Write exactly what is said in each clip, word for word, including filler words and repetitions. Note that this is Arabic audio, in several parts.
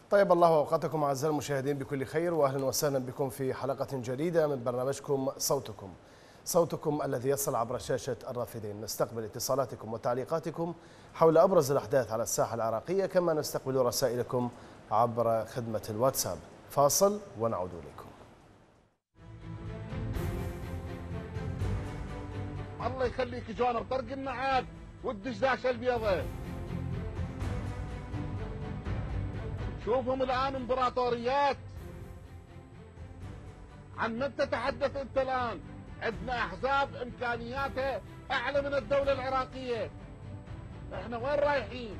طيب الله أوقاتكم أعزائي المشاهدين بكل خير، وأهلا وسهلا بكم في حلقة جديدة من برنامجكم صوتكم صوتكم الذي يصل عبر شاشة الرافدين. نستقبل اتصالاتكم وتعليقاتكم حول أبرز الأحداث على الساحة العراقية، كما نستقبل رسائلكم عبر خدمة الواتساب. فاصل ونعود إليكم. الله يخليك جوانب طرق النعاد والدشداشه البيضة. شوفهم الآن امبراطوريات. عن من تتحدث أنت الآن؟ عندنا أحزاب إمكانياتها أعلى من الدولة العراقية. إحنا وين رايحين؟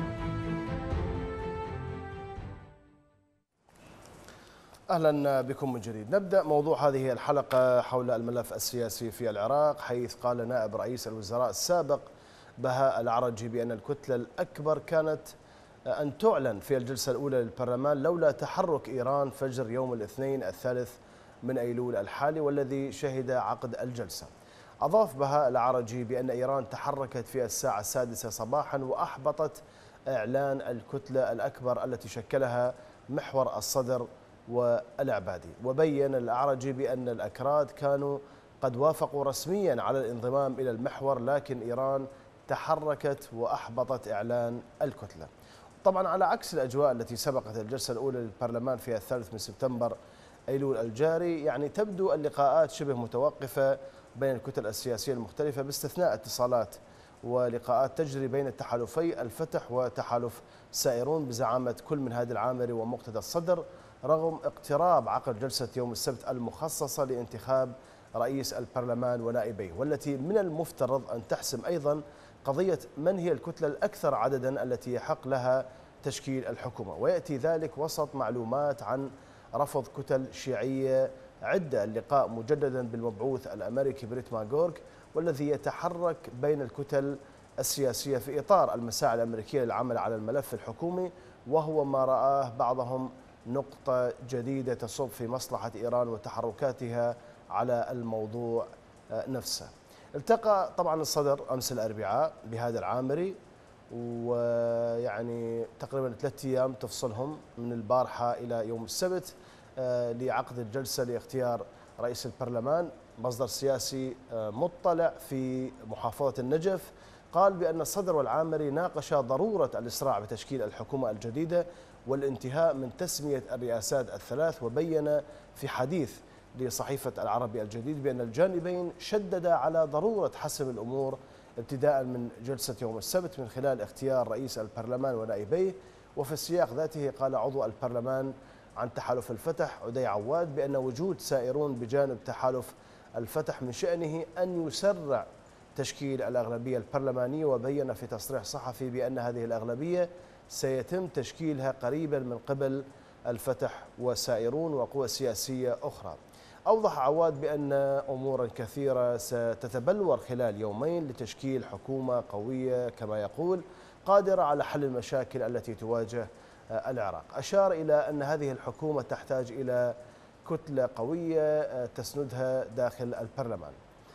أهلا بكم من جديد. نبدأ موضوع هذه الحلقة حول الملف السياسي في العراق، حيث قال نائب رئيس الوزراء السابق بهاء العرجي بأن الكتلة الأكبر كانت أن تعلن في الجلسة الأولى للبرلمان لولا تحرك إيران فجر يوم الاثنين الثالث من أيلول الحالي والذي شهد عقد الجلسة. أضاف بهاء العرجي بأن إيران تحركت في الساعة السادسة صباحا وأحبطت إعلان الكتلة الأكبر التي شكلها محور الصدر والعبادي. وبين الأعرجي بأن الأكراد كانوا قد وافقوا رسميا على الانضمام إلى المحور، لكن إيران تحركت وأحبطت إعلان الكتلة. طبعا على عكس الأجواء التي سبقت الجلسة الأولى للبرلمان في الثالث من سبتمبر أيلول الجاري، يعني تبدو اللقاءات شبه متوقفة بين الكتل السياسية المختلفة، باستثناء اتصالات ولقاءات تجري بين تحالفي الفتح وتحالف سائرون بزعامة كل من هادي العامري ومقتدى الصدر، رغم اقتراب عقد جلسة يوم السبت المخصصة لانتخاب رئيس البرلمان ونائبيه، والتي من المفترض أن تحسم أيضا قضية من هي الكتلة الأكثر عددا التي يحق لها تشكيل الحكومة. ويأتي ذلك وسط معلومات عن رفض كتل شيعية عدة اللقاء مجددا بالمبعوث الأمريكي بريت ماغورغ، والذي يتحرك بين الكتل السياسية في إطار المساعي الأمريكية للعمل على الملف الحكومي، وهو ما رآه بعضهم نقطة جديدة تصب في مصلحة إيران وتحركاتها على الموضوع نفسه. التقى طبعا الصدر أمس الأربعاء بهادي العامري، ويعني تقريبا ثلاثة أيام تفصلهم من البارحة إلى يوم السبت لعقد الجلسة لاختيار رئيس البرلمان. مصدر سياسي مطلع في محافظة النجف قال بأن الصدر والعامري ناقشا ضرورة الإسراع بتشكيل الحكومة الجديدة والانتهاء من تسمية الرئاسات الثلاث. وبين في حديث لصحيفة العربي الجديد بأن الجانبين شددا على ضرورة حسم الأمور ابتداء من جلسة يوم السبت من خلال اختيار رئيس البرلمان ونائبيه. وفي السياق ذاته قال عضو البرلمان عن تحالف الفتح عدي عواد بأن وجود سائرون بجانب تحالف الفتح من شأنه أن يسرع تشكيل الأغلبية البرلمانية. وبين في تصريح صحفي بأن هذه الأغلبية سيتم تشكيلها قريبا من قبل الفتح وسائرون وقوى سياسية أخرى. أوضح عواد بأن أمورا كثيرة ستتبلور خلال يومين لتشكيل حكومة قوية كما يقول قادرة على حل المشاكل التي تواجه العراق. أشار إلى أن هذه الحكومة تحتاج إلى كتلة قوية تسندها داخل البرلمان.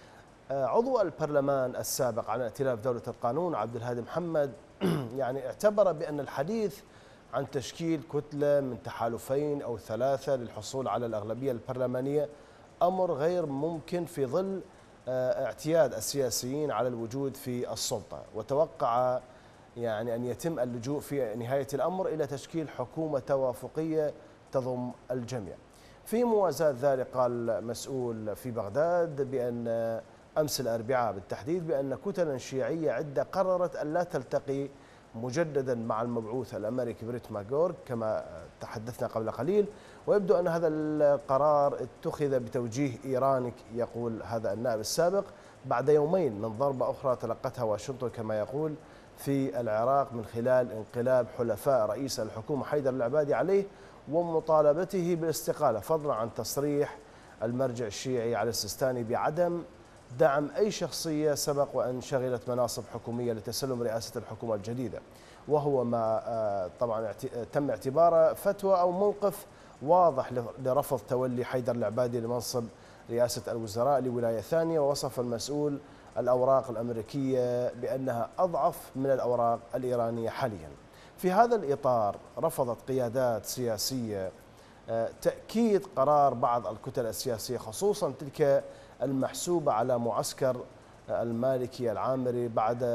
عضو البرلمان السابق عن ائتلاف دولة القانون عبد الهادي محمد يعني اعتبر بأن الحديث عن تشكيل كتلة من تحالفين أو ثلاثة للحصول على الأغلبية البرلمانية أمر غير ممكن في ظل اعتياد السياسيين على الوجود في السلطة، وتوقع يعني أن يتم اللجوء في نهاية الأمر إلى تشكيل حكومة توافقية تضم الجميع. في موازاة ذلك قال مسؤول في بغداد بأن أمس الأربعاء بالتحديد بأن كتلا شيعية عدة قررت أن لا تلتقي مجددا مع المبعوث الأمريكي بريت ماغورغ كما تحدثنا قبل قليل، ويبدو أن هذا القرار اتخذ بتوجيه إيراني يقول هذا النائب السابق بعد يومين من ضربة أخرى تلقتها واشنطن كما يقول في العراق من خلال انقلاب حلفاء رئيس الحكومة حيدر العبادي عليه ومطالبته بالاستقالة، فضلا عن تصريح المرجع الشيعي علي السيستاني بعدم دعم أي شخصية سبق وأن شغلت مناصب حكومية لتسلم رئاسة الحكومة الجديدة، وهو ما طبعا تم اعتباره فتوى أو موقف واضح لرفض تولي حيدر العبادي لمنصب رئاسة الوزراء لولاية ثانية. ووصف المسؤول الأوراق الأمريكية بأنها أضعف من الأوراق الإيرانية حاليا. في هذا الإطار رفضت قيادات سياسية تأكيد قرار بعض الكتل السياسية خصوصا تلك المحسوبة على معسكر المالكي العامري بعد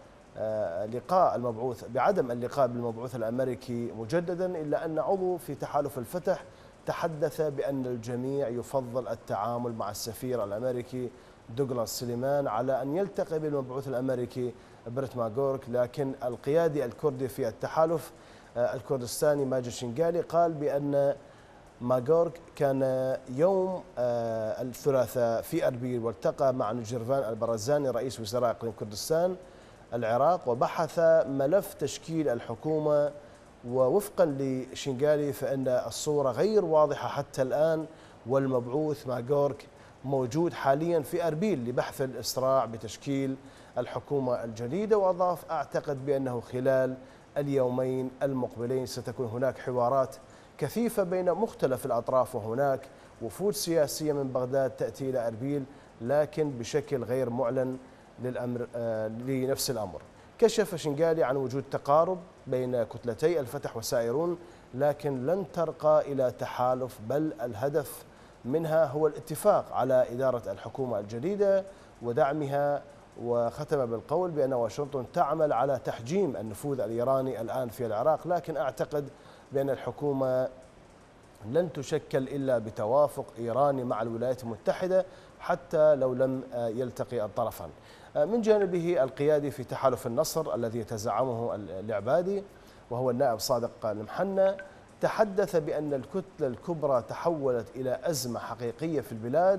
لقاء المبعوث بعدم اللقاء بالمبعوث الأمريكي مجددا، إلا أن عضو في تحالف الفتح تحدث بأن الجميع يفضل التعامل مع السفير الأمريكي دوغلاس سليمان على أن يلتقي بالمبعوث الأمريكي بريت ماغورك، لكن القيادي الكردي في التحالف الكردستاني ماجد شنقالي قال بأن ماغورك كان يوم الثلاثاء في أربيل والتقى مع نجرفان البرزاني رئيس وزراء إقليم كردستان العراق وبحث ملف تشكيل الحكومة. ووفقا لشنقالي فإن الصورة غير واضحة حتى الآن، والمبعوث ماغورك موجود حاليا في أربيل لبحث الإسراع بتشكيل الحكومة الجديدة. وأضاف أعتقد بأنه خلال اليومين المقبلين ستكون هناك حوارات كثيفة بين مختلف الأطراف، وهناك وفود سياسية من بغداد تأتي إلى أربيل لكن بشكل غير معلن للأمر آه لنفس الأمر. كشف شنقالي عن وجود تقارب بين كتلتي الفتح والسائرون لكن لن ترقى إلى تحالف، بل الهدف منها هو الاتفاق على إدارة الحكومة الجديدة ودعمها. وختم بالقول بأن واشنطن تعمل على تحجيم النفوذ الإيراني الآن في العراق، لكن أعتقد بأن الحكومة لن تشكل إلا بتوافق إيراني مع الولايات المتحدة حتى لو لم يلتقي الطرفان. من جانبه القيادي في تحالف النصر الذي يتزعمه العبادي وهو النائب صادق المحنى تحدث بأن الكتلة الكبرى تحولت إلى أزمة حقيقية في البلاد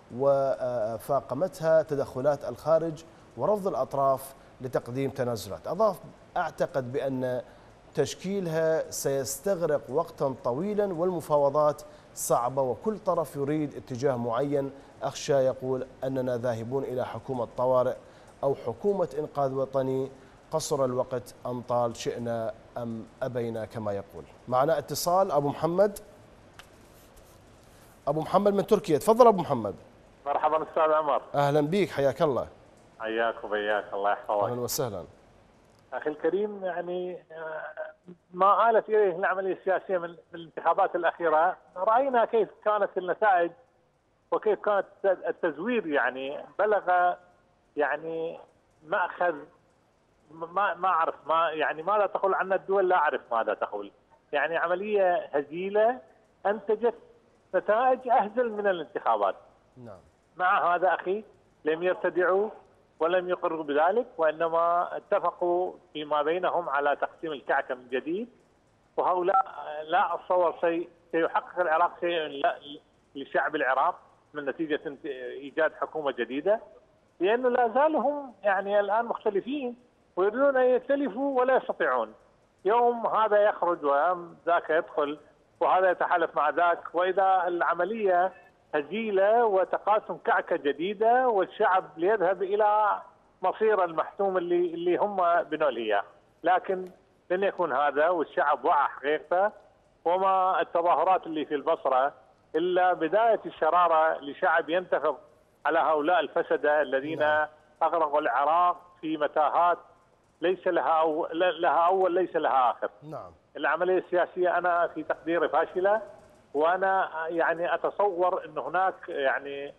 وفاقمتها تدخلات الخارج ورفض الأطراف لتقديم تنازلات. أضاف أعتقد بأن تشكيلها سيستغرق وقتا طويلا والمفاوضات صعبة وكل طرف يريد اتجاه معين. أخشى يقول أننا ذاهبون إلى حكومة طوارئ أو حكومة إنقاذ وطني، قصر الوقت أم طال شئنا أم أبينا كما يقول. معنا اتصال أبو محمد. أبو محمد من تركيا، تفضل أبو محمد. مرحبا أستاذ عمر. أهلا بك، حياك الله. حياك وبياك، الله يحفظك. أهلا وسهلا. أخي الكريم، يعني ما آلت إليه العملية السياسية من الانتخابات الأخيرة، رأينا كيف كانت النتائج وكيف كانت التزوير، يعني بلغ يعني مأخذ ما ما أعرف ما يعني ماذا تقول عنا الدول، لا أعرف ماذا تقول. يعني عملية هزيلة أنتجت نتائج أهزل من الانتخابات. نعم. مع هذا أخي لم يرتدعوا ولم يقروا بذلك، وإنما اتفقوا فيما بينهم على تقسيم الكعكة من جديد. وهؤلاء لا أتصور شيء سيحقق العراق شيء لا لشعب العراق من نتيجة إيجاد حكومة جديدة، لأنه لا زالوا هم يعني الآن مختلفين ويريدون أن يختلفوا ولا يستطيعون. يوم هذا يخرج ويوم ذاك يدخل وهذا يتحالف مع ذاك، وإذا العملية هزيلة وتقاسم كعكة جديدة والشعب ليذهب إلى مصير المحتوم اللي اللي هم بنوا له إياه. لكن لن يكون هذا، والشعب وعى حقيقته، وما التظاهرات اللي في البصرة إلا بداية الشرارة لشعب ينتفض على هؤلاء الفسدة الذين نعم. أغرقوا العراق في متاهات ليس لها أول, لها أول ليس لها آخر. نعم. العملية السياسية أنا في تقديري فاشلة، وأنا يعني أتصور أن هناك يعني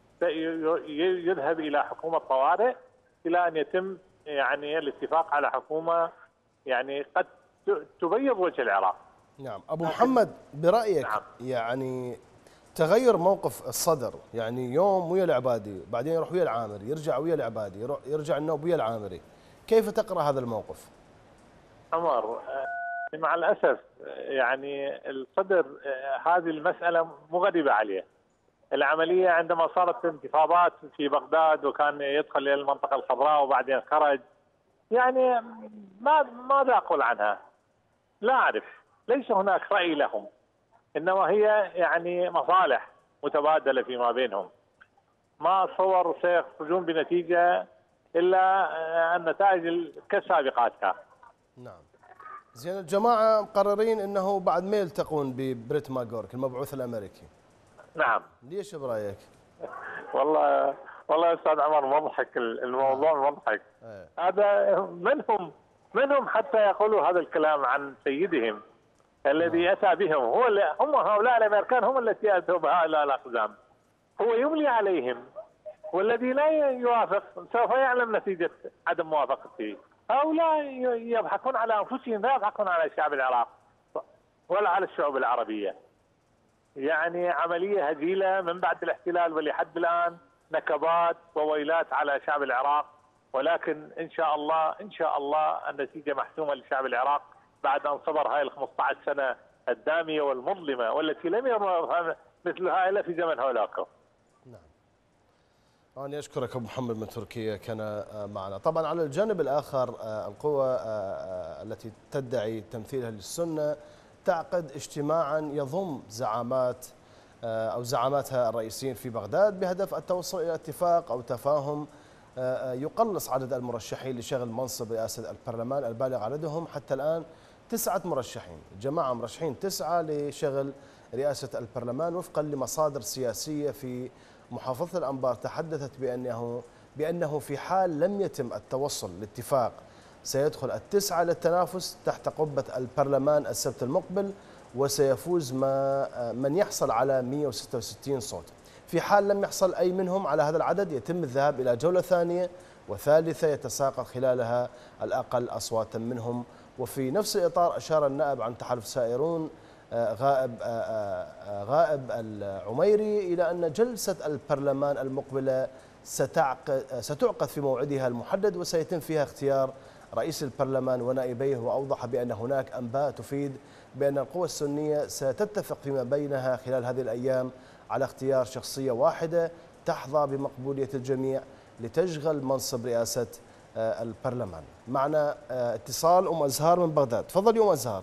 يذهب إلى حكومة طوارئ إلى أن يتم يعني الاتفاق على حكومة يعني قد تبيض وجه العراق. نعم. أبو محمد، برأيك نعم. يعني تغير موقف الصدر، يعني يوم ويا العبادي بعدين يروح ويا العامري يرجع ويا العبادي يرجع النوب ويا العامري، كيف تقرأ هذا الموقف؟ عمر، مع الأسف يعني الصدر هذه المسألة مغربة عليه. العملية عندما صارت انتفاضات في بغداد وكان يدخل إلى المنطقة الخضراء وبعدين خرج، يعني ما ماذا أقول عنها؟ لا أعرف، ليس هناك رأي لهم، إنما هي يعني مصالح متبادلة فيما بينهم. ما أتصور سيخرجون بنتيجة إلا النتائج كسابقاتها. نعم. زين، الجماعة مقررين أنه بعد ما يلتقون ببريت ماغورك المبعوث الأمريكي. نعم. ليش برأيك؟ والله والله يا أستاذ عمر مضحك الموضوع. نعم. مضحك. ايه. هذا من هم من هم حتى يقولوا هذا الكلام عن سيدهم الذي أتى بهم؟ هو هم هؤلاء الأمريكان هم التي أتوا بهؤلاء الأقزام، هو يملي عليهم، والذي لا يوافق سوف يعلم نتيجة عدم موافقته. هؤلاء يضحكون على أنفسهم، لا يضحكون على شعب العراق ولا على الشعوب العربية. يعني عملية هزيلة من بعد الاحتلال ولحد الآن، نكبات وويلات على شعب العراق، ولكن إن شاء الله إن شاء الله النتيجة محسومة لشعب العراق بعد أن صبر هاي ال خمسة عشر سنة الدامية والمظلمة والتي لم يمر مثلها إلا في زمن هولاكو. نعم. أنا أشكرك أبو محمد من تركيا كان معنا. طبعا على الجانب الآخر القوى التي تدعي تمثيلها للسنة تعقد اجتماعا يضم زعامات أو زعاماتها الرئيسيين في بغداد بهدف التوصل إلى اتفاق أو تفاهم يقلص عدد المرشحين لشغل منصب رئاسة البرلمان البالغ عددهم حتى الآن تسعة مرشحين. جماعة مرشحين تسعة لشغل رئاسة البرلمان وفقا لمصادر سياسية في محافظة الأنبار تحدثت بأنه بأنه في حال لم يتم التوصل لاتفاق سيدخل التسعة للتنافس تحت قبة البرلمان السبت المقبل، وسيفوز ما من يحصل على مئة وستة وستين صوت. في حال لم يحصل أي منهم على هذا العدد يتم الذهاب إلى جولة ثانية وثالثة يتساقط خلالها الأقل أصواتا منهم. وفي نفس الإطار أشار النائب عن تحالف سائرون غائب غائب العميري إلى أن جلسة البرلمان المقبلة ستعقد في موعدها المحدد وسيتم فيها اختيار رئيس البرلمان ونائبيه، وأوضح بأن هناك أنباء تفيد بأن القوى السنية ستتفق فيما بينها خلال هذه الأيام على اختيار شخصية واحدة تحظى بمقبولية الجميع لتشغل منصب رئاسة البرلمان. معنا اتصال أم أزهار من بغداد. تفضلي أم أزهار.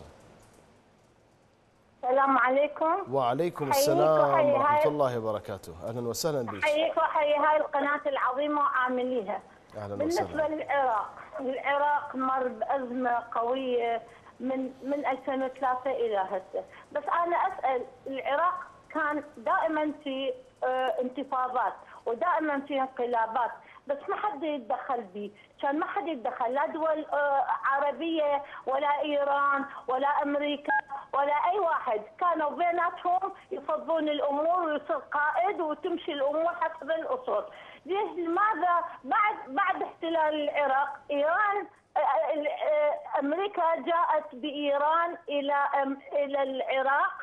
السلام عليكم. وعليكم السلام ورحمة الله وبركاته. أهلا وسهلا بك. حييك وحيي هاي القناة العظيمة وعامليها. أهلا بالنسبة وسهلا. للعراق، العراق مر بأزمة قوية من من ألفين وثلاثة إلى هسه، بس أنا أسأل، العراق كان دائما في انتفاضات ودائما في انقلابات، بس ما حد يتدخل به، كان ما حد يتدخل، لا دول عربية ولا إيران ولا أمريكا ولا أي واحد، كانوا بيناتهم يفضون الأمور ويصير قائد وتمشي الأمور حسب الأصول. ليش لماذا بعد بعد احتلال العراق إيران أمريكا جاءت بإيران إلى إلى العراق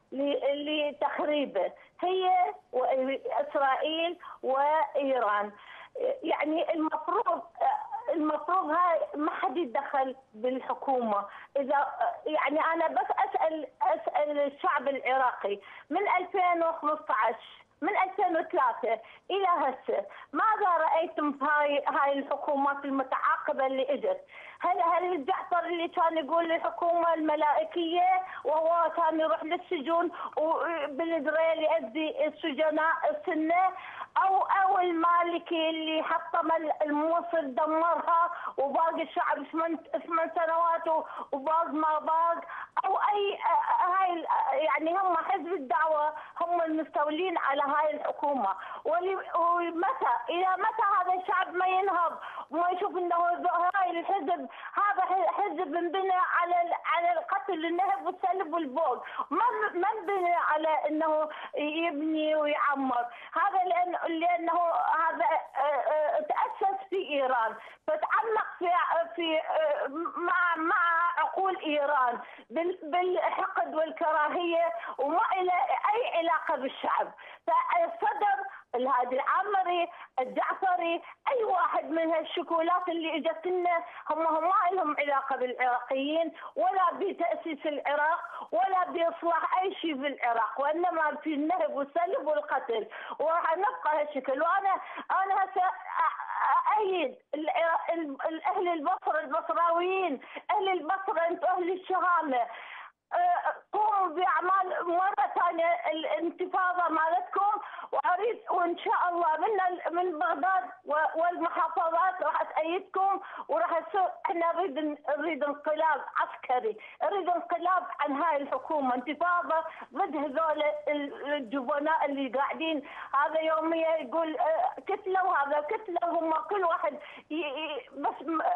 لتخريبه، هي وإسرائيل وإيران. يعني المفروض المفروض هاي ما حد يتدخل بالحكومه. اذا يعني انا بس اسال اسال الشعب العراقي من ألفين وخمسة عشر من ألفين وثلاثة الى هسه ماذا رايتم في هاي هاي الحكومات المتعاقبه اللي اجت؟ هل هل الجعفر اللي كان يقول الحكومه الملائكيه وهو كان يروح للسجون وبالدريل يؤذي السجناء السنه، او او المالكي اللي حطم الموصل دمرها وباقي الشعب ثمان سنوات وباق ما باق، او اي هاي يعني هم حزب الدعوه هم المستولين على هاي الحكومه. ومتى الى متى هذا الشعب ما ينهض وما يشوف انه هاي الحزب هذا حزب انبنى على على القتل النهب والسلب والبوق، ما ما انبنى على انه يبني ويعمر. هذا لان لانه هذا تاسس في ايران، فتعمق في في مع مع عقول ايران بالحقد والكراهيه وما إلى اي علاقه بالشعب. فالصدر الهادي العامري الجعفري اي واحد من هالشكولات اللي اجت لنا هم ما لهم علاقه بالعراقيين ولا بتاسيس العراق ولا باصلاح اي شيء في العراق، وانما في النهب والسلب والقتل، وراح نبقى هالشكل. وانا انا هسه ايد اهل البصره البصراويين، اهل البصره انتم اهل الشهامه، قوموا باعمال مره ثانيه الانتفاضه مالتكم، واريد وان شاء الله من من بغداد والمحافظات راح تأيدكم وراح تصير. احنا نريد نريد انقلاب عسكري، نريد انقلاب عن هاي الحكومه، انتفاضه ضد هذول الجبناء اللي قاعدين هذا يوميا يقول كتله وهذا كتله، هم كل واحد بس مهتم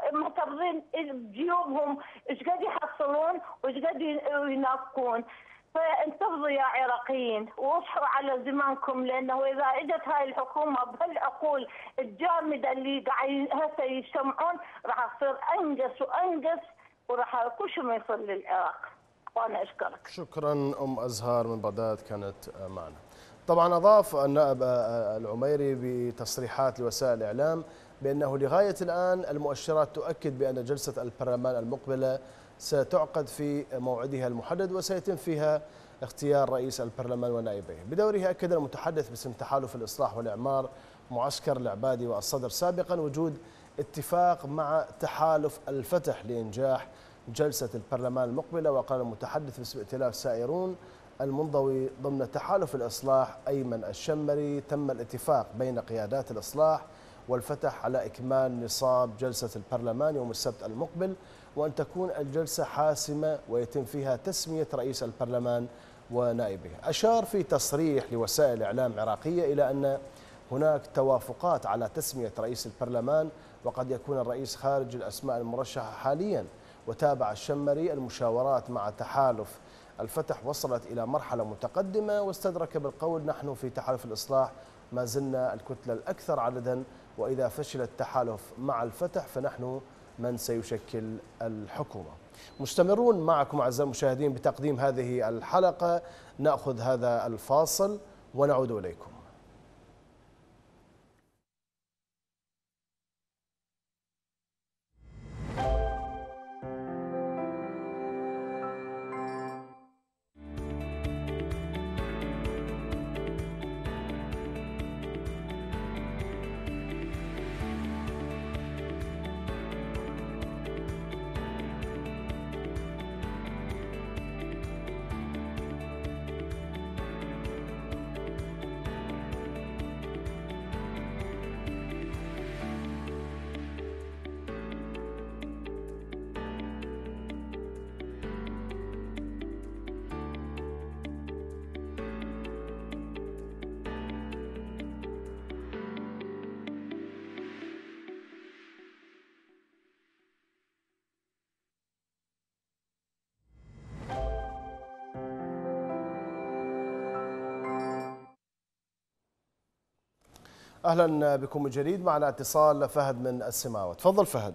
حافظين جيوبهم ايش قد يحصلون وايش قد ينافقون. فانتفضوا يا عراقيين واصحوا على زمانكم، لانه اذا اجت هاي الحكومه بهالعقول الجامده اللي قاعد هسه يجتمعون راح تصير انقص وانقص وراح كل شيء ما يصل للعراق. وانا اشكرك. شكرا ام ازهار من بغداد كانت معنا. طبعا اضاف النائب العميري بتصريحات لوسائل الاعلام بانه لغايه الان المؤشرات تؤكد بان جلسه البرلمان المقبله ستعقد في موعدها المحدد وسيتم فيها اختيار رئيس البرلمان ونائبيه. بدوره اكد المتحدث باسم تحالف الاصلاح والاعمار معسكر العبادي والصدر سابقا وجود اتفاق مع تحالف الفتح لانجاح جلسه البرلمان المقبله. وقال المتحدث باسم ائتلاف سائرون المنضوي ضمن تحالف الإصلاح أيمن الشمري تم الاتفاق بين قيادات الإصلاح والفتح على إكمال نصاب جلسة البرلمان يوم السبت المقبل، وأن تكون الجلسة حاسمة ويتم فيها تسمية رئيس البرلمان ونائبه. أشار في تصريح لوسائل إعلام عراقية إلى أن هناك توافقات على تسمية رئيس البرلمان وقد يكون الرئيس خارج الأسماء المرشحة حاليا. وتابع الشمري المشاورات مع تحالف الفتح وصلت إلى مرحلة متقدمة، واستدرك بالقول نحن في تحالف الإصلاح ما زلنا الكتلة الأكثر عددا، وإذا فشل التحالف مع الفتح فنحن من سيشكل الحكومة. مستمرون معكم أعزائي المشاهدين بتقديم هذه الحلقة، نأخذ هذا الفاصل ونعود إليكم. أهلا بكم من جديد. معنا اتصال فهد من السماوة. تفضل فهد.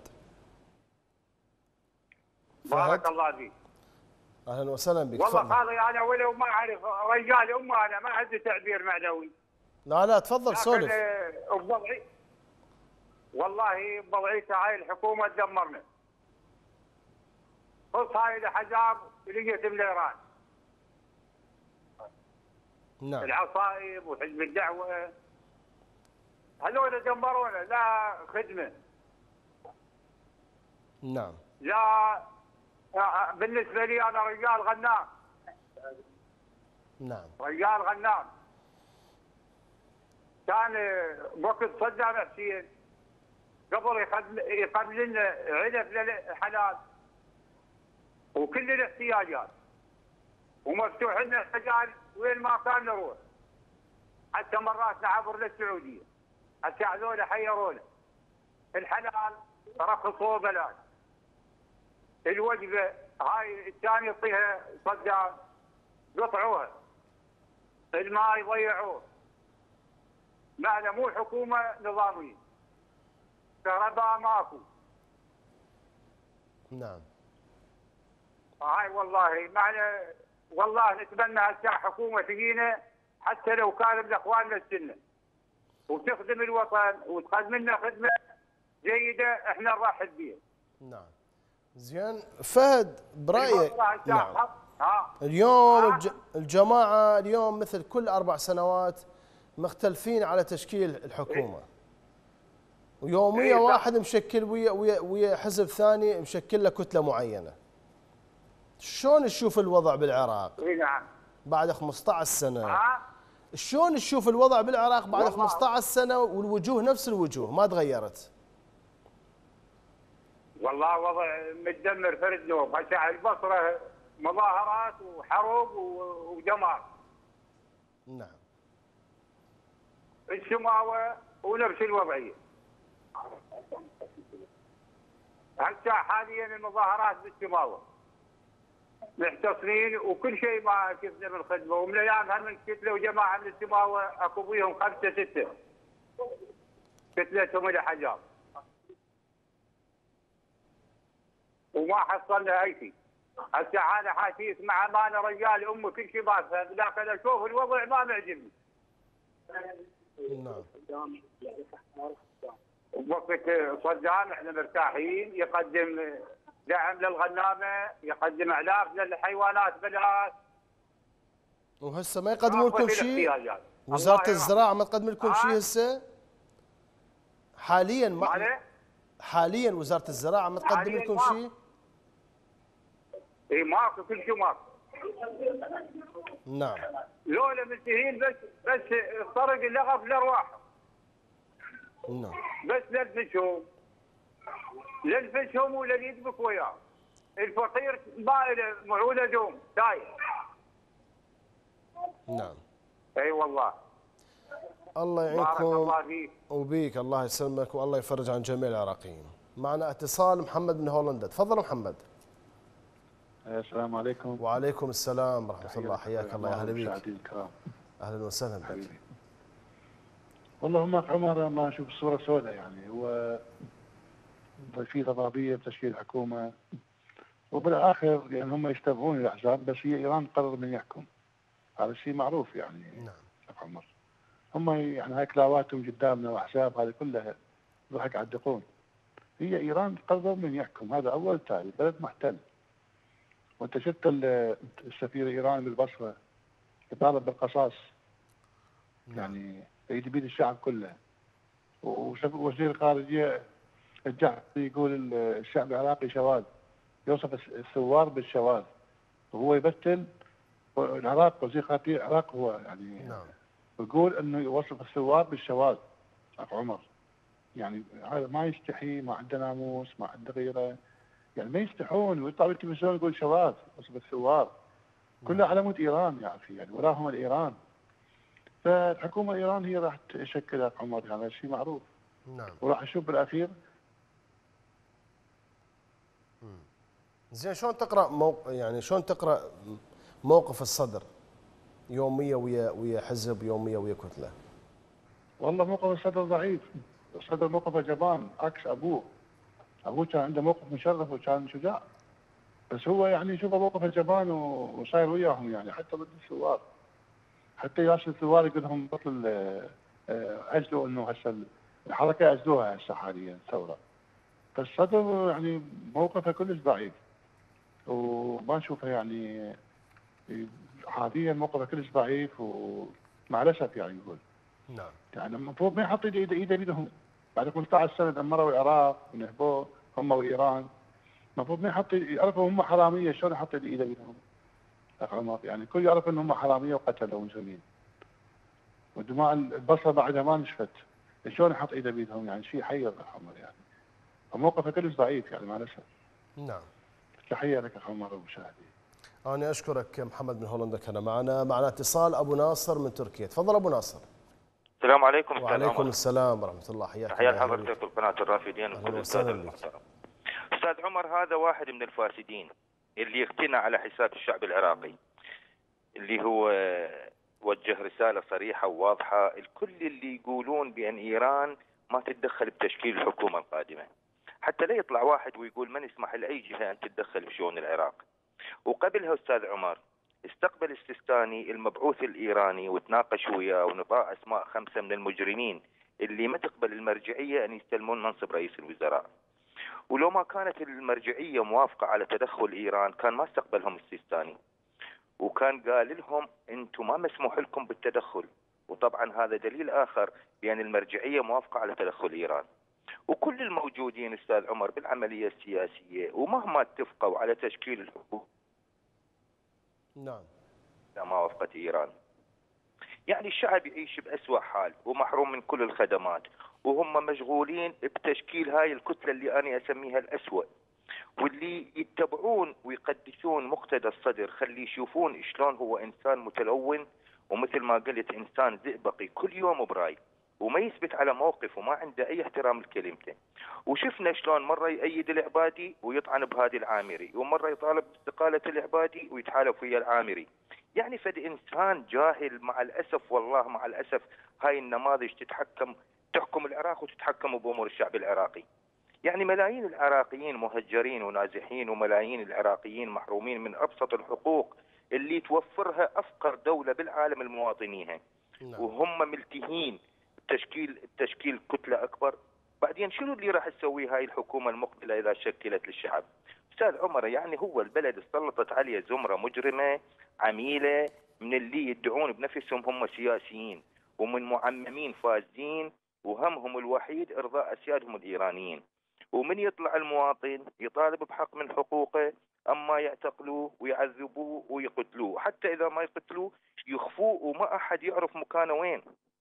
بارك الله فيك. أهلا وسهلا بك. والله خالي أنا ولو ما أعرف رجال أمه أنا ما عندي تعبير معنوي. لا لا تفضل سولف. بوضعي والله بوضعيتها هاي الحكومة تدمرنا. خص هاي الأحزاب لقيت من إيران. نعم. العصائب وحزب الدعوة هذول دمرونا، لا خدمة. نعم. لا بالنسبة لي أنا رجال غنام. نعم. رجال غنام. كان وقت صدام حسين قبل يقدم لنا علف للحلال وكل الاحتياجات ومفتوح لنا الحجاز وين ما كان نروح، حتى مرات نعبر للسعودية. حتى هذول حيرونا الحلال رخصوه بلاش. الوجبه هاي الثاني يعطيها صدام قطعوها. الماء يضيعوه. معنا مو حكومه نظاميه. كهرباء ماكو. نعم. هاي والله معنا والله نتمنى هسه حكومه تجينا حتى لو كان من اخواننا السنه وتخدم الوطن وتقدم لنا خدمه جيده احنا نرحب بها. نعم. زين فهد برايك نعم. اليوم الجماعه اليوم مثل كل اربع سنوات مختلفين على تشكيل الحكومه. ويوميه واحد مشكل ويا ويا ويا حزب ثاني مشكل له كتله معينه. شلون تشوف الوضع بالعراق؟ اي نعم. بعد خمسة عشر سنه. شلون تشوف الوضع بالعراق بعد خمسة عشر سنه والوجوه نفس الوجوه ما تغيرت؟ والله وضع متدمر فرد نوب. هسه البصره مظاهرات وحروب ودمار. نعم. السماوه ونفس الوضعيه. هسه حاليا المظاهرات بالشماوه محتصرين وكل شيء ما شفنا من خدمه، ومن ايام هم كتلوا جماعه من الشماوه اكو بيهم خمسه سته كتلتهم الى حجار وما حصلنا اي شيء. هسه انا حاشي اسمع امانه رجال امي كل شيء ما فهم، لكن اشوف الوضع ما معجبني. نعم. وقت صدام احنا مرتاحين، يقدم دعم للغنامه، يقدم اعلاف للحيوانات بلاش. وهسه ما يقدموا لكم شيء؟ وزاره الزراعه ما تقدم لكم شيء هسه؟ حاليا ما حاليا وزاره الزراعه ما تقدم لكم شيء؟ اي ماكو، كل شيء ماكو. نعم. لولا منتهين بس بس طرق اللغف لارواحهم. نعم. بس لنفسهم لنفسهم ولا يدبك وياه. الفقير ما له معونه دوم داير. نعم. اي والله. الله يعينكم. بارك الله فيك. وبيك، الله يسلمك والله يفرج عن جميع العراقيين. معنا اتصال محمد من هولندا، تفضل محمد. السلام عليكم. وعليكم السلام ورحمه الله، حياك الله، يا اهلا بك. مشاهدينا الكرام. اهلا وسهلا بك. والله هم عمر ما اشوف الصوره سوداء، يعني هو في ضبابيه بتشكيل حكومه، وبالاخر يعني هم يشتبهون الاحزاب، بس هي ايران تقرر من يحكم. هذا الشيء معروف يعني. نعم. عمر هم يعني هاي كلاواتهم قدامنا واحزاب هذه كلها ضحك يعدقون. هي ايران تقرر من يحكم، هذا اول تالي، بلد محتل. وانت شفت السفير الايراني بالبصره يطالب بالقصاص. يعني يريد بيد الشعب كله. ووزير الخارجيه الجعفري يقول الشعب العراقي شواذ، يوصف الثوار بالشواذ، وهو يبتل العراق. وزير خارجيه العراق هو يعني نعم. يقول انه يوصف الثوار بالشواذ. اخو عمر يعني هذا ما يستحي، ما عنده ناموس، ما عنده غيره، يعني ما يستحون، ويطلع بالتلفزيون يقول شواذ وصف الثوار. كلها على مود ايران يا اخي، يعني وراهم الايران. فالحكومه الايران هي راح تشكل يا عمر، هذا شيء معروف. نعم. وراح نشوف بالاخير. زين، شلون تقرا موق... يعني شلون تقرا موقف الصدر يوميه ويا ويا حزب، يوميه ويا كتله؟ والله موقف الصدر ضعيف، الصدر موقفه جبان عكس ابوه. ابوه كان عنده موقف مشرف وكان شجاع، بس هو يعني شوف موقفه جبان وصاير وياهم، يعني حتى ضد الثوار. حتى ياسر الثوار يقول لهم بطل اجلوا انه هسه الحركه اجلوها هسه حاليا ثوره. فالصدر يعني موقفه كلش ضعيف، وما نشوفه يعني حاليا موقفه كلش ضعيف، ومع الاسف يعني يقول. نعم. يعني المفروض ما يحط ايده ايده بيدهم بعد خمسة عشر سنه دمروا العراق ونهبوه هم وايران. المفروض ما يحط، يعرفوا هم حراميه، شلون يحط ايده بيدهم؟ عمر يعني الكل يعرف انهم حراميه وقتلوا مجرمين. ودماء البصره بعدها ما نشفت، شلون يحط ايده بيدهم؟ يعني شيء حير عمر يعني. فموقفه كلش ضعيف يعني مع الاسف. نعم. تحيه لك عمر ومشاهدي. انا اشكرك محمد من هولندا كان معنا. معنا اتصال ابو ناصر من تركيا، تفضل ابو ناصر. السلام عليكم. وعليكم السلام ورحمه الله، حياك الله. تحية حضرتك وقناة الرافدين وكل الاستاذ المحترم. استاذ عمر، هذا واحد من الفاسدين اللي يقتنع على حساب الشعب العراقي، اللي هو وجه رسالة صريحة وواضحة. الكل اللي يقولون بأن إيران ما تتدخل بتشكيل الحكومة القادمة، حتى لا يطلع واحد ويقول ما نسمح لأي جهة أن تتدخل بشؤون العراق. وقبلها أستاذ عمر استقبل السيستاني المبعوث الإيراني وتناقش وياه ونطاع أسماء خمسة من المجرمين اللي ما تقبل المرجعية أن يستلمون منصب رئيس الوزراء. ولو ما كانت المرجعية موافقة على تدخل إيران كان ما استقبلهم السيستاني، وكان قال لهم أنتم ما مسموح لكم بالتدخل. وطبعا هذا دليل آخر بأن المرجعية موافقة على تدخل إيران. وكل الموجودين أستاذ عمر بالعملية السياسية ومهما اتفقوا على تشكيل الحكومة نعم ما وافقت إيران. يعني الشعب يعيش بأسوأ حال ومحروم من كل الخدمات، وهم مشغولين بتشكيل هاي الكتلة اللي أنا أسميها الأسوأ، واللي يتبعون ويقدسون مقتدى الصدر، خلي يشوفون شلون هو إنسان متلون، ومثل ما قلت إنسان زئبقي كل يوم براي. وما يثبت على موقف وما عنده اي احترام لكلمته. وشفنا شلون مره يأيد العبادي ويطعن بهادي العامري، ومره يطالب باستقاله العبادي ويتحالف ويا العامري. يعني فد انسان جاهل مع الاسف، والله مع الاسف هاي النماذج تتحكم تحكم العراق وتتحكم بامور الشعب العراقي. يعني ملايين العراقيين مهجرين ونازحين، وملايين العراقيين محرومين من ابسط الحقوق اللي توفرها افقر دوله بالعالم لمواطنيها. نعم. وهم ملتهين بتشكيل بتشكيل كتله اكبر. بعدين شنو اللي راح تسويه هاي الحكومه المقبله اذا شكلت للشعب؟ استاذ عمر، يعني هو البلد استسلطت عليه زمره مجرمه عميله من اللي يدعون بنفسهم هم سياسيين، ومن معممين فاسدين وهمهم الوحيد ارضاء اسيادهم الايرانيين. ومن يطلع المواطن يطالب بحق من حقوقه، اما يعتقلوه ويعذبوه ويقتلوه، حتى اذا ما يقتلوه يخفوه وما احد يعرف مكانه وين.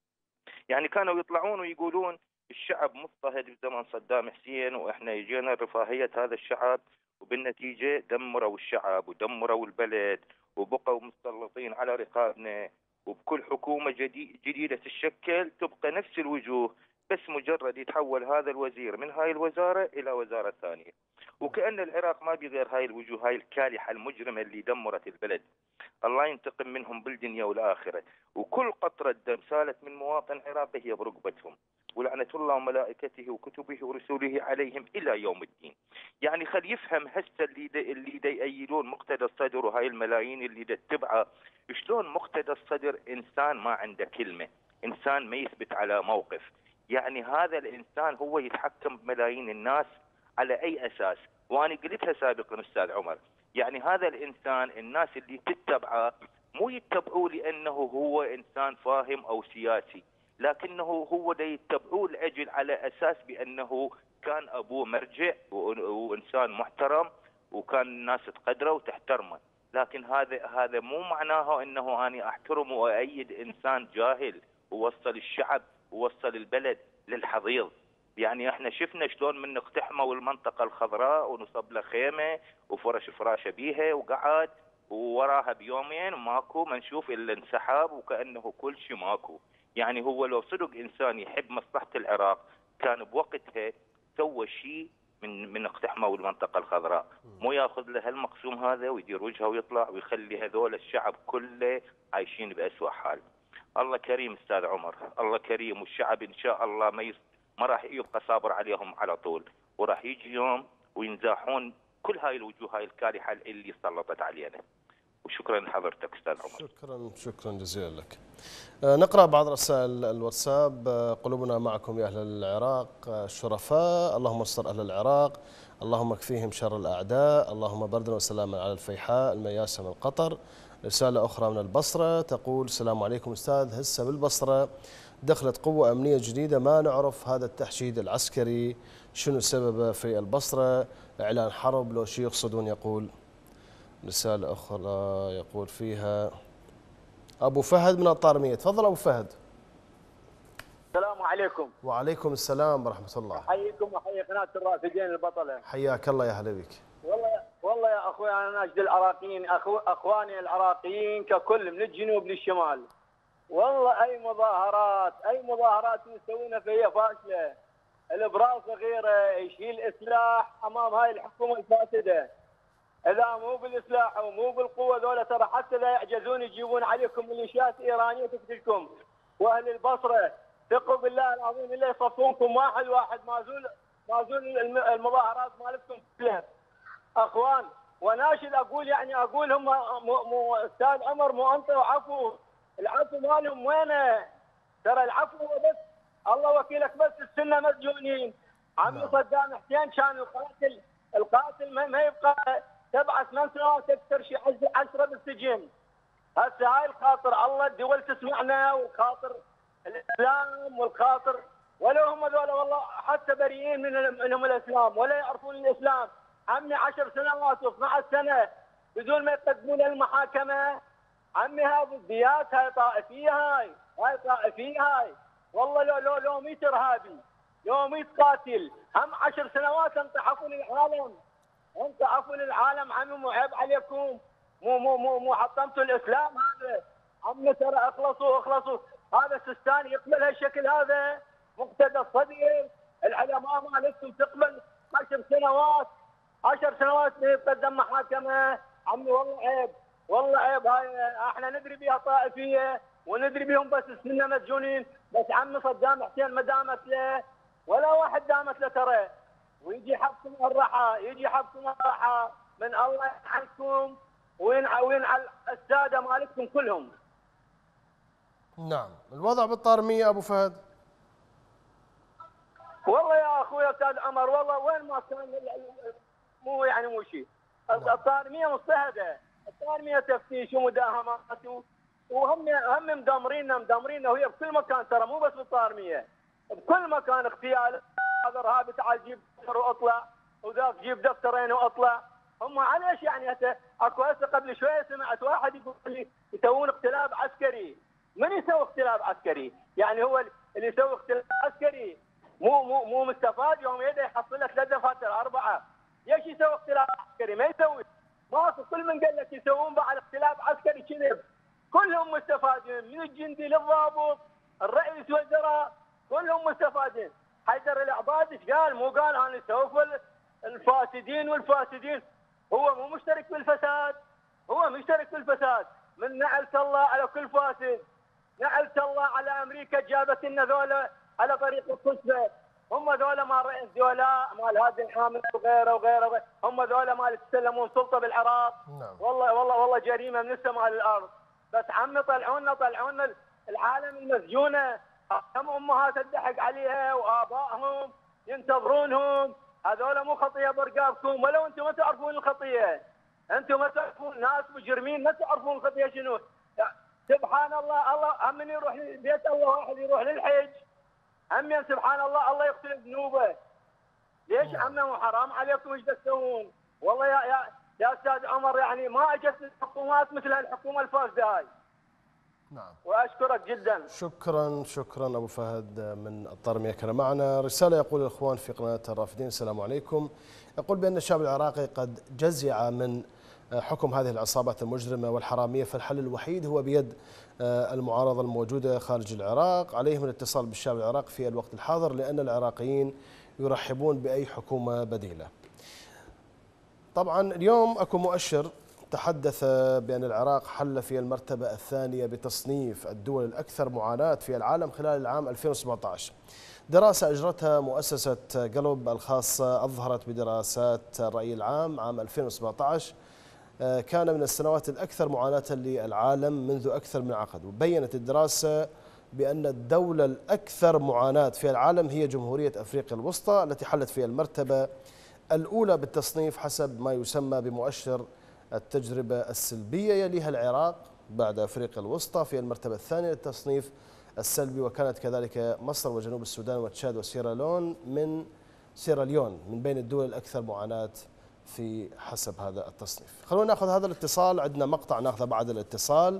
يعني كانوا يطلعون ويقولون الشعب مضطهد في زمن صدام حسين واحنا جينا رفاهيه هذا الشعب، وبالنتيجه دمروا الشعب ودمروا البلد وبقوا متسلطين على رقابنا. وبكل حكومه جديد جديده تتشكل تبقى نفس الوجوه، بس مجرد يتحول هذا الوزير من هاي الوزاره الى وزاره ثانيه، وكأن العراق ما بغير هاي الوجوه هاي الكالحه المجرمه اللي دمرت البلد. الله ينتقم منهم بالدنيا والاخره، وكل قطره دم سالت من مواطن عراقي هي برقبتهم، ولعنه الله وملائكته وكتبه ورسوله عليهم الى يوم الدين. يعني خل يفهم هسه اللي دي اللي دي يأيدون مقتدى الصدر وهاي الملايين اللي دي تتبعه، شلون مقتدى الصدر انسان ما عنده كلمه، انسان ما يثبت على موقف. يعني هذا الانسان هو يتحكم بملايين الناس على اي اساس؟ وانا قلتها سابقا استاذ عمر، يعني هذا الانسان الناس اللي تتبعه مو يتبعوه لانه هو انسان فاهم او سياسي، لكنه هو دا يتبعوه لاجل على اساس بانه كان ابوه مرجع وانسان محترم وكان الناس تقدره وتحترمه. لكن هذا هذا مو معناه انه اني احترم وايد انسان جاهل ووصل الشعب ووصل البلد للحضيض. يعني احنا شفنا شلون من اقتحموا المنطقه الخضراء ونصب له خيمه وفرش فراشه بيها وقعد، ووراها بيومين ماكو ما نشوف الا انسحاب وكانه كل شيء ماكو. يعني هو لو صدق انسان يحب مصلحه العراق كان بوقتها سوى شيء من من اقتحموا المنطقه الخضراء، مو ياخذ له هالمقسوم هذا ويدير وجهه ويطلع ويخلي هذول الشعب كله عايشين باسوء حال. الله كريم استاذ عمر، الله كريم، والشعب ان شاء الله ما يص... ما راح يبقى صابر عليهم على طول، وراح يجي يوم وينزاحون كل هاي الوجوه هاي الكالحه اللي سلطت علينا. وشكرا لحضرتك استاذ عمر. شكرا شكرا جزيلا لك. نقرأ بعض رسائل الواتساب. قلوبنا معكم يا أهل العراق الشرفاء، اللهم استر أهل العراق، اللهم اكفيهم شر الأعداء، اللهم بردا وسلاما على الفيحاء المياسة من قطر. رسالة أخرى من البصرة تقول السلام عليكم أستاذ، هسه بالبصرة دخلت قوة أمنية جديدة ما نعرف هذا التحشيد العسكري شنو سببه في البصرة، إعلان حرب لو شي يقصدون. يقول رسالة أخرى يقول فيها أبو فهد من الطارمية. تفضل أبو فهد. السلام عليكم. وعليكم السلام ورحمة الله. أحييكم وحيي قناة الرافدين البطلة. حياك الله يا هلا بك. والله والله يا أخوي أنا ناشد العراقيين، أخو أخواني العراقيين ككل من الجنوب للشمال. والله أي مظاهرات أي مظاهرات يسوونها فهي فاشلة. الإبرار صغيرة يشيل إسلاح أمام هاي الحكومة الفاسدة. إذا مو بالإسلاح ومو بالقوة ذولا ترى حتى لا يعجزون يجيبون عليكم ميليشيات إيرانية تقتلكم. وأهل البصرة ثقوا بالله العظيم إلا يصفونكم واحد واحد ما زول ما زول المظاهرات مالتكم كلها. أخوان وناشد أقول يعني أقول هم مو مو أستاذ عمر مو أنت وعفو، العفو مالهم وينه؟ ترى العفو هو بس الله وكيلك بس السنة مسجونين. عمي صدام حسين كان القاتل القاتل ما يبقى سبع ثمان سنوات اكثر شيء عشرة بالسجن. هسه هاي الخاطر الله الدول تسمعنا وخاطر الاسلام والخاطر ولو هم ذولا والله حتى بريئين من منهم الاسلام ولا يعرفون الاسلام. عمي عشر سنوات واثنعش سنه بدون ما يقدمون المحاكمه. عمي هذه الديات هاي طائفيه هاي هاي طائفيه هاي والله لو لو لو ميت ارهابي لو ميت قاتل هم عشر سنوات انطحفوا للعالم انطحفوا للعالم. عمي مو عيب عليكم؟ مو مو مو مو حطمتوا الاسلام هذا. عمي ترى اخلصوا اخلصوا هذا السيستاني يقبل هالشكل هذا؟ مقتدى الصدر، العلماء مالتهم تقبل عشر سنوات عشر سنوات يتقدم محاكمه. عمي والله عيب، والله عيب. هاي احنا ندري بها طائفيه وندري بهم بس السنه مسجونين، بس عمي صدام حسين ما دامت له ولا واحد دامت له ترى، ويجي حبسهم الراحه، يجي حبسهم الراحه من الله يلعنكم وينعل الساده مالكم كلهم. نعم، الوضع بالطارميه ابو فهد. والله يا اخوي استاذ عمر، والله وين ما كان مو يعني مو شيء. الطارميه مضطهده، الطارميه تفتيش ومداهمات وهم هم مدمريننا مدمريننا، وهي بكل مكان ترى، مو بس بالطارميه، بكل مكان اغتيال. هذا ارهابي تعال جيب دفتر واطلع، وذاك جيب دفترين واطلع. هم على ايش يعني؟ هسه اكو هسه قبل شويه سمعت واحد يقول لي يسوون اختلاب عسكري. من يسوي اختلاب عسكري؟ يعني هو اللي يسوي اختلاب عسكري مو مو مو مستفاد يوم يده يحصل لك ثلاث دفاتر اربعه. ليش يسوي اختلاف عسكري؟ ما يسوي. ماكو، كل من قال لك يسوون بعد اختلاف عسكري كذب. كلهم مستفادين، من الجندي للضابط، الرئيس وزراء، كلهم مستفادين. حيدر العباد ايش قال؟ مو قال انا سوف الفاسدين والفاسدين. هو مو مشترك بالفساد، هو مشترك بالفساد. من نعلت الله على كل فاسد، نعلت الله على امريكا جابت لنا ذولا على طريق الكسبه. هم ذولا مال رئيس دولاء مال هادي الحامل وغيره وغيره وغيره. هم ذولا مال يتسلمون سلطه بالعراق. نعم. والله والله والله جريمه من السماء للارض. بس عمي طلعونا طلعونا العالم المسجونه، هم امهات الضحك عليها وابائهم ينتظرونهم. هذولا مو خطيه برقابكم، ولو انتم ما تعرفون الخطيه. انتم ما تعرفون، ناس مجرمين ما تعرفون الخطيه شنو. سبحان الله، الله هم من يروح بيت الله واحد يروح للحج، هم سبحان الله الله يغفر ذنوبه. ليش عمي مو حرام عليكم ايش تسوون؟ والله يا يا يا استاذ عمر، يعني ما اجت الحكومات مثل الحكومه الفاسده هاي. نعم. واشكرك جدا. شكرا شكرا ابو فهد من الطارميه كان معنا. رساله يقول الاخوان في قناه الرافدين: السلام عليكم. يقول بان الشعب العراقي قد جزع من حكم هذه العصابات المجرمه والحراميه، فالحل الوحيد هو بيد المعارضه الموجوده خارج العراق. عليهم الاتصال بالشعب العراقي في الوقت الحاضر، لان العراقيين يرحبون باي حكومه بديله. طبعا اليوم اكو مؤشر تحدث بأن العراق حل في المرتبة الثانية بتصنيف الدول الأكثر معاناة في العالم خلال العام ألفين وسبعطعش. دراسة أجرتها مؤسسة جلوب الخاصة أظهرت بدراسات الرأي العام عام ألفين وسبعطعش كان من السنوات الأكثر معاناة للعالم منذ أكثر من عقد. وبينت الدراسة بأن الدولة الأكثر معاناة في العالم هي جمهورية أفريقيا الوسطى، التي حلت في المرتبة الأولى بالتصنيف حسب ما يسمى بمؤشر التجربة السلبية. يليها العراق بعد أفريقيا الوسطى في المرتبة الثانية للتصنيف السلبي، وكانت كذلك مصر وجنوب السودان وتشاد وسيراليون من سيراليون من بين الدول الأكثر معاناة في حسب هذا التصنيف. خلونا ناخذ هذا الاتصال، عندنا مقطع ناخذه بعد الاتصال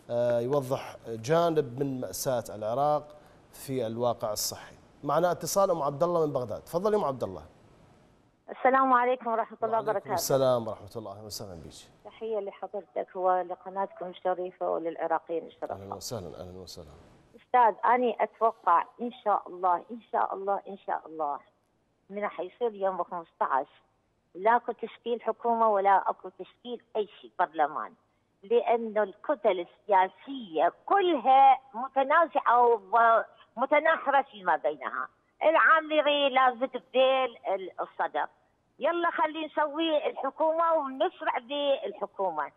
يوضح جانب من مأساة العراق في الواقع الصحي. معنا اتصال أم عبد الله من بغداد. تفضلي أم عبد الله. السلام عليكم ورحمة الله وبركاته. السلام ورحمة الله وسهلا بك. تحية لحضرتك ولقناتكم الشريفة وللعراقيين الشرفاء. أهلا وسهلا. أهلا وسهلا. أستاذ أنا أتوقع إن شاء الله إن شاء الله إن شاء الله من حيصير يوم خمسطعش لا أكو تشكيل حكومة ولا أكو تشكيل أي شيء برلمان، لأنه الكتل السياسية كلها متنازعة ومتناحرة فيما بينها. العاملي لازم تبديل الصدر، يلا خلي نسوي الحكومة ونسرع بالحكومة.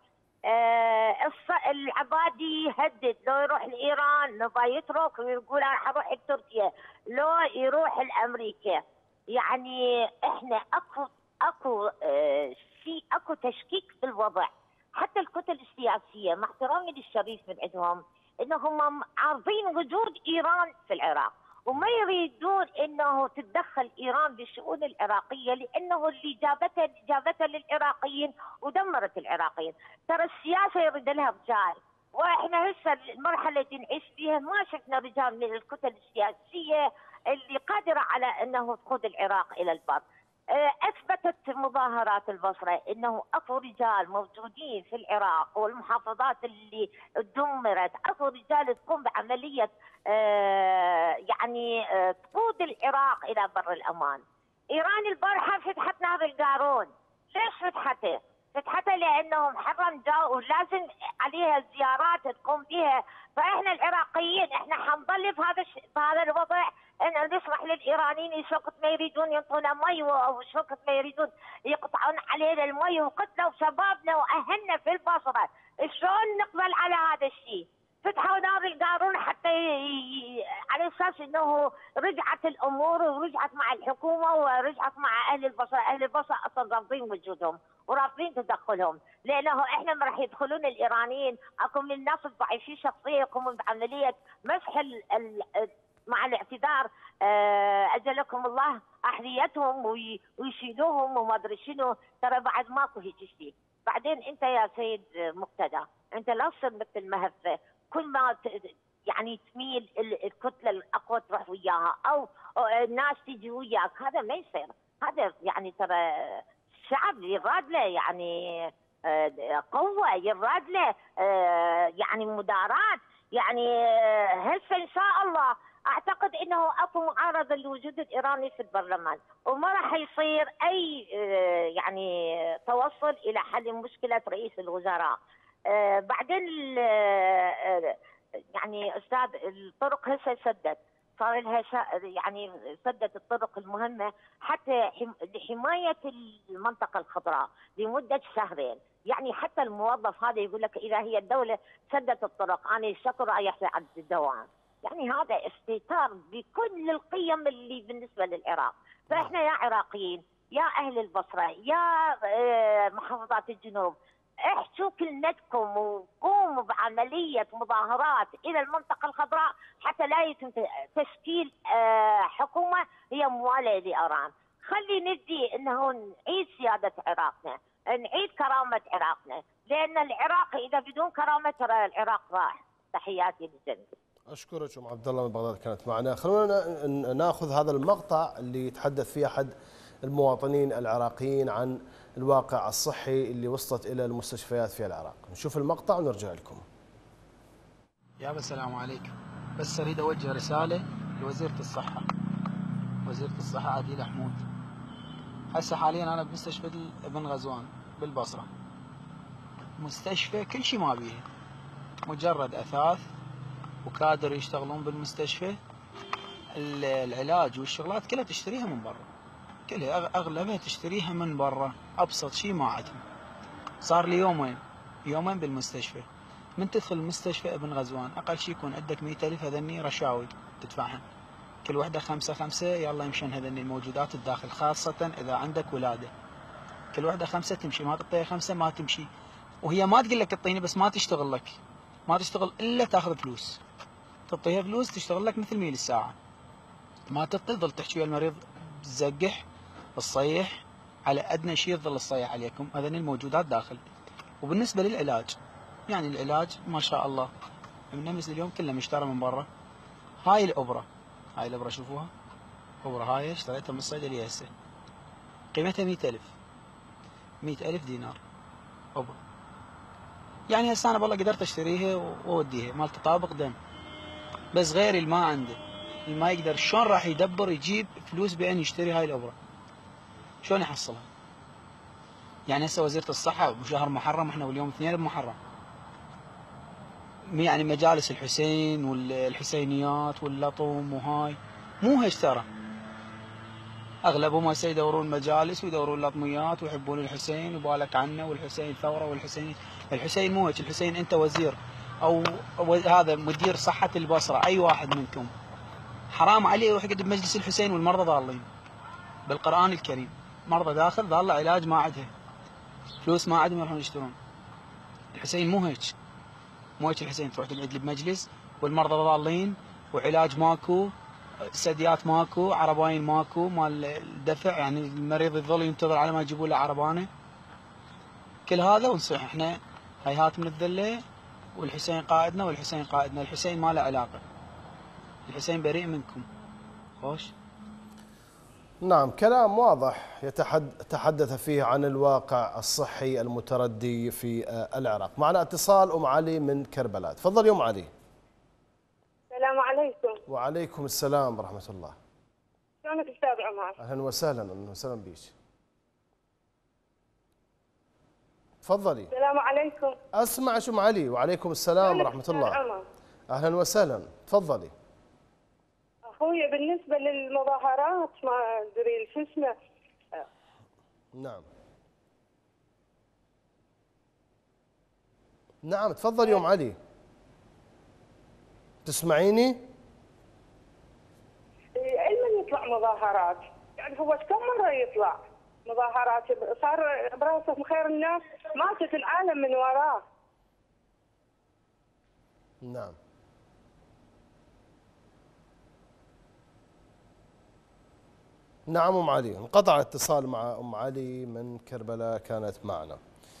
آه العبادي يهدد لو يروح لإيران نبا يترك ويقول أنا حروح لتركيا، لو يروح لأمريكا. يعني إحنا أكو أكو آه في أكو تشكيك في الوضع. حتى الكتل السياسية مع احترامي للشريف من عندهم إنهم عارضين وجود إيران في العراق، وما يريدون انه تتدخل ايران بالشؤون العراقيه، لانه اللي جابتها جابتها للعراقيين ودمرت العراقيين. ترى السياسه يريد لها رجال، واحنا هسه المرحله اللي نعيش فيها ما شفنا رجال من الكتل السياسيه اللي قادره على انه تقود العراق الى البر. أثبتت مظاهرات البصرة أنه أكو رجال موجودين في العراق والمحافظات اللي دمرت، أكو رجال تقوم بعملية يعني تقود العراق إلى بر الأمان. إيران البارحة فتحت نهر القارون. ليش فتحته؟ فتحته لأنه محرم جاء ولازم عليها زيارات تقوم بها، فإحنا العراقيين إحنا حنظل في هذا في هذا الوضع ان نسمح للايرانيين شو وقت ما يريدون ينطونا مي او شو وقت ما يريدون يقطعون علينا المي وقتلوا شبابنا واهلنا في البصره، شلون نقبل على هذا الشيء؟ فتحوا نار القارون حتى ي... على اساس انه رجعت الامور ورجعت مع الحكومه ورجعت مع اهل البصره، اهل البصره اصلا رافضين وجودهم ورافضين تدخلهم، لانه احنا ما راح يدخلون الايرانيين، اكو من الناس الضعيفين شخصيا يقومون بعمليه مسح ال... ال... مع الاعتذار اجلكم الله احذيتهم ويشيلوهم وما ادري شنو، ترى بعد ماكو هيك شيء. بعدين انت يا سيد مقتدى انت لا تصير مثل مهفه، كل ما يعني تميل الكتله الاقوى تروح وياها او الناس تيجي وياك، هذا ما يصير. هذا يعني ترى الشعب يراد له يعني قوه، يراد له يعني مدارات، يعني هسه ان شاء الله اعتقد انه اكو معارضه لوجود الايراني في البرلمان وما راح يصير اي يعني توصل الى حل مشكله رئيس الوزراء. بعدين يعني استاذ الطرق هسه سدت، صار لها يعني سدت الطرق المهمه حتى لحمايه المنطقه الخضراء لمده شهرين، يعني حتى الموظف هذا يقول لك اذا هي الدوله سدت الطرق انا الشكر رايح عند الدوام، يعني هذا استهتار بكل القيم اللي بالنسبه للعراق. فاحنا يا عراقيين يا اهل البصره يا محافظات الجنوب احشوا كلمتكم وقوموا بعمليه مظاهرات الى المنطقه الخضراء حتى لا يتم تشكيل حكومه هي مواليه لايران. خلي ندي انه نعيد سياده عراقنا، نعيد كرامه عراقنا، لان العراق اذا بدون كرامه ترى العراق راح. تحياتي للجميع. اشكرك ام عبد الله من بغداد كانت معنا. خلونا ناخذ هذا المقطع اللي يتحدث فيه احد المواطنين العراقيين عن الواقع الصحي اللي وصلت الى المستشفيات في العراق. نشوف المقطع ونرجع لكم. يا السلام عليكم، بس اريد اوجه رساله لوزيره الصحه، وزيره الصحه عديله حمود. هسه حاليا انا بمستشفى ابن غزوان بالبصره، مستشفى كل شيء ما بيه، مجرد اثاث وكادر يشتغلون بالمستشفى، العلاج والشغلات كلها تشتريها من برا، كلها اغلبها تشتريها من برا، ابسط شيء ما عندهم. صار لي يومين يومين بالمستشفى، من تدخل المستشفى ابن غزوان اقل شيء يكون عندك مئة ألف هذني رشاوي تدفعها، كل وحده خمسة خمسة، يلا يمشون هذني الموجودات الداخل، خاصة اذا عندك ولاده، كل وحده خمسة تمشي، ما تعطيها خمسة ما تمشي، وهي ما تقول لك اعطيني بس ما تشتغل لك، ما تشتغل الا تاخذ فلوس، تعطيها فلوس تشتغل لك مثل ميل الساعه، ما تعطي تظل تحكي ويا المريض تزقح تصيح، على ادنى شيء تظل تصيح عليكم، هذين الموجودات داخل. وبالنسبه للعلاج يعني العلاج ما شاء الله من امس اليوم كله مشترى من برا. هاي الابره، هاي الابره شوفوها، ابره هاي اشتريتها من الصيدليه هسه، قيمتها مئة ألف مئة ألف دينار ابره، يعني هسه انا والله قدرت اشتريها واوديها، مال تطابق دم، بس غيري اللي ما عنده اللي ما يقدر شلون راح يدبر يجيب فلوس بان يشتري هاي الابره؟ شلون يحصلها؟ يعني هسه وزيره الصحه بشهر محرم، احنا واليوم اثنين بمحرم، يعني مجالس الحسين والحسينيات واللطم وهاي مو هيك ترى، اغلبهم هسه يدورون مجالس ويدورون لطميات ويحبون الحسين وبالك عنه والحسين ثوره والحسين، الحسين مو هيك، الحسين انت وزير او هذا مدير صحه البصره، اي واحد منكم حرام عليه يروح يقعد بمجلس الحسين والمرضى ضالين، بالقران الكريم مرضى داخل ضاله علاج ما عندها فلوس، ما عندهم يروحون يشترون. الحسين مو هيك، مو هيك الحسين تروح تقعد بمجلس والمرضى ضالين وعلاج ماكو، سديات ماكو، عرباين ماكو مال الدفع، يعني المريض يظل ينتظر على ما يجيبوا له عربانه، كل هذا ونصيح احنا هيهات من الذله والحسين قائدنا والحسين قائدنا، الحسين ما له علاقه، الحسين بريء منكم. خوش نعم، كلام واضح يتحدث فيه عن الواقع الصحي المتردي في العراق. معنا اتصال أم علي من كربلاء. تفضل يا أم علي. السلام عليكم. وعليكم السلام ورحمة الله. شلونك أستاذ عمر؟ أهلا وسهلا. أهلا وسهلا بيك. تفضلي. السلام عليكم. أسمع أم علي. وعليكم السلام ورحمة الله. عمر. أهلا وسهلا. تفضلي. أخوي بالنسبة للمظاهرات ما أدري شو اسمه. نعم. نعم تفضل يا أم علي. تسمعيني؟ علما يطلع مظاهرات، يعني هو كم مرة يطلع مظاهرات، صار براسه من خير الناس، ماتت العالم من وراه. نعم. نعم أم علي، انقطع الاتصال مع أم علي من كربلاء كانت معنا.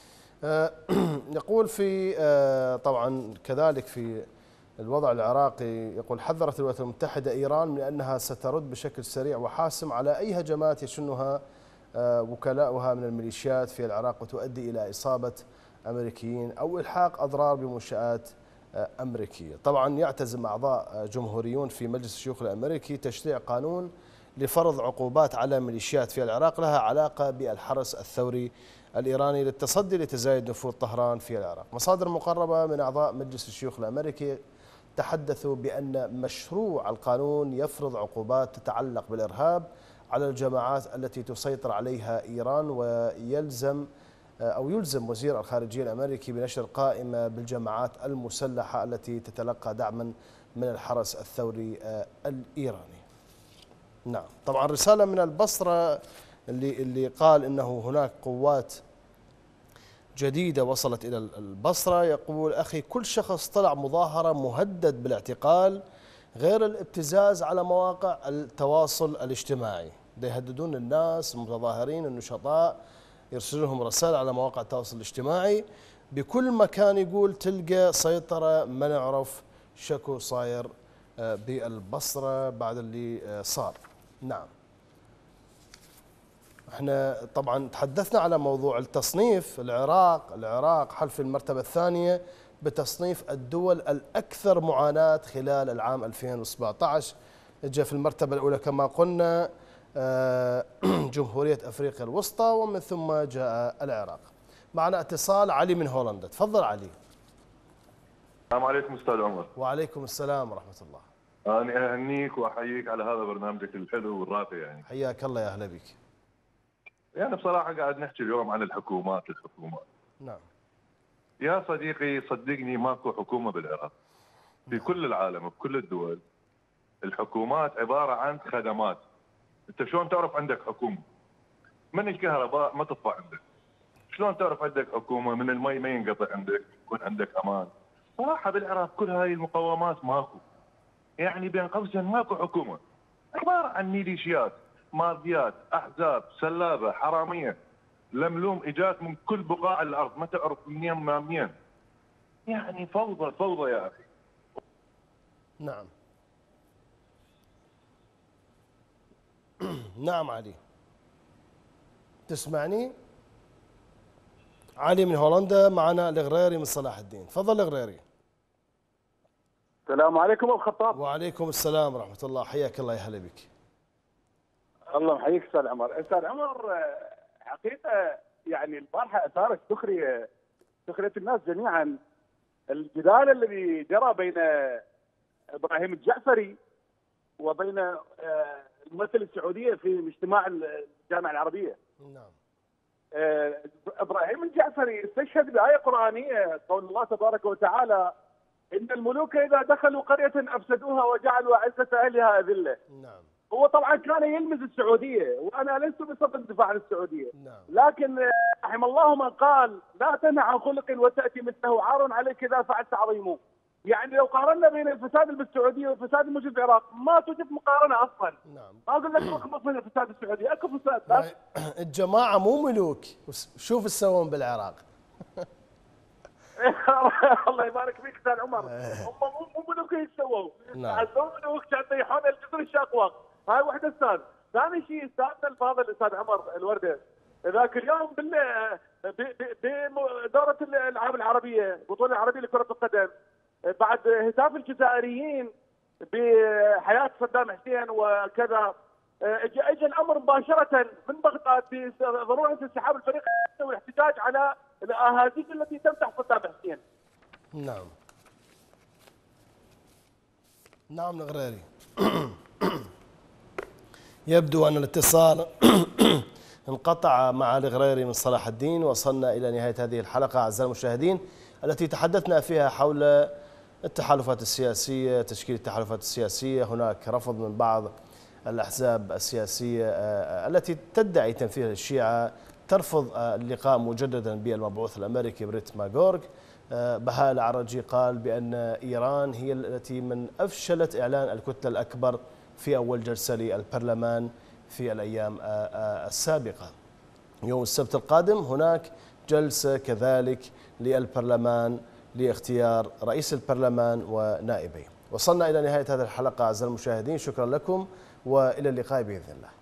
يقول في طبعا كذلك في الوضع العراقي، يقول حذرت الولايات المتحدة إيران من أنها سترد بشكل سريع وحاسم على أي هجمات يشنها وكلاؤها من الميليشيات في العراق وتؤدي إلى إصابة أمريكيين أو إلحاق أضرار بمنشآت أمريكية. طبعا يعتزم أعضاء جمهوريون في مجلس الشيوخ الأمريكي تشريع قانون لفرض عقوبات على ميليشيات في العراق لها علاقة بالحرس الثوري الإيراني للتصدي لتزايد نفوذ طهران في العراق. مصادر مقربة من أعضاء مجلس الشيوخ الأمريكي تحدثوا بأن مشروع القانون يفرض عقوبات تتعلق بالإرهاب على الجماعات التي تسيطر عليها إيران، ويلزم أو يلزم وزير الخارجية الأمريكي بنشر قائمة بالجماعات المسلحة التي تتلقى دعما من الحرس الثوري الإيراني. نعم، طبعا رسالة من البصرة اللي اللي قال انه هناك قوات جديدة وصلت الى البصرة. يقول اخي كل شخص طلع مظاهرة مهدد بالاعتقال، غير الابتزاز على مواقع التواصل الاجتماعي. ده يهددون الناس المتظاهرين النشطاء، يرسلون لهم رسائل على مواقع التواصل الاجتماعي بكل مكان. يقول تلقى سيطرة ما نعرف شكو صاير بالبصرة بعد اللي صار. نعم، احنا طبعا تحدثنا على موضوع التصنيف. العراق العراق حل في المرتبة الثانية بتصنيف الدول الأكثر معاناة خلال العام ألفين وسبعة عشر. جاء في المرتبة الأولى كما قلنا جمهورية أفريقيا الوسطى، ومن ثم جاء العراق. معنا اتصال علي من هولندا. تفضل علي. السلام عليكم أستاذ عمر. وعليكم السلام ورحمة الله. أنا أهنيك وأحييك على هذا برنامجك الحلو والراقي يعني. حياك الله، يا أهلا بك. يعني بصراحة قاعد نحكي اليوم عن الحكومات الحكومات. نعم. يا صديقي صدقني ماكو حكومة بالعراق. في كل العالم بكل الدول الحكومات عبارة عن خدمات. أنت شلون تعرف عندك حكومة؟ من الكهرباء ما تطفى عندك. شلون تعرف عندك حكومة؟ من المي ما ينقطع عندك، يكون عندك أمان. صراحة بالعراق كل هاي المقومات ماكو. يعني بين قوسين ماكو حكومة، عبارة عن ميليشيات، مافيات، أحزاب، سلابة، حرامية، لملوم إجات من كل بقاع الأرض ما تعرف منين ما منين. يعني فوضى فوضى يا أخي. نعم. نعم علي، تسمعني؟ علي من هولندا. معنا الغريري من صلاح الدين. تفضل الغريري. السلام عليكم ابو الخطاب. وعليكم السلام ورحمة الله. حياك الله، يا هلا بك. الله يحييك استاذ عمر. استاذ عمر حقيقة يعني البارحة اثارت سخرية سخرية الناس جميعا الجدال الذي جرى بين ابراهيم الجعفري وبين الممثل السعودية في اجتماع الجامعة العربية. نعم. ابراهيم الجعفري استشهد بآية قرآنية قول الله تبارك وتعالى إن الملوك إذا دخلوا قرية أفسدوها وجعلوا عزة أهلها أذلة. نعم. هو طبعا كان يلمز السعودية، وأنا لست بصدد الدفاع عن السعودية. نعم. لكن رحم الله من قال لا تنهى عن خلق وتأتي مثله عار عليك إذا فعلت عظيمه. يعني لو قارنا بين الفساد اللي بالسعودية والفساد الموجود في العراق ما توجد مقارنة أصلا. نعم. ما أقول لك رقم من الفساد السعودي، أكو فساد بس. الجماعة مو ملوك، شوف ايش سوون بالعراق. الله يبارك فيك استاذ عمر. هم مو مو ملوك ايش سووا؟ نعم. عزوا ملوك كانوا يطيحون الجسر الشاقوق. هاي وحده استاذ. ثاني شيء استاذنا الفاضل الاستاذ عمر الورده، ذاك اليوم بال بدوره الالعاب العربيه، البطوله العربيه لكره القدم، بعد هتاف الجزائريين بحياه صدام حسين وكذا، اجى اجى الامر مباشره من بغداد بضروره انسحاب الفريق والاحتجاج على الاهازيج التي تمدح صدام حسين. نعم. نعم الغريري. يبدو أن الاتصال انقطع مع الغريري من صلاح الدين. وصلنا إلى نهاية هذه الحلقة أعزائي المشاهدين التي تحدثنا فيها حول التحالفات السياسية، تشكيل التحالفات السياسية. هناك رفض من بعض الأحزاب السياسية التي تدعي تمثيل الشيعة، ترفض اللقاء مجددا بالمبعوث الأمريكي بريت ماغورغ. بهاء العرجي قال بأن إيران هي التي من أفشلت إعلان الكتلة الأكبر في أول جلسة للبرلمان في الأيام السابقة. يوم السبت القادم هناك جلسة كذلك للبرلمان لاختيار رئيس البرلمان ونائبيه. وصلنا إلى نهاية هذه الحلقة أعزائي المشاهدين، شكرا لكم وإلى اللقاء بإذن الله.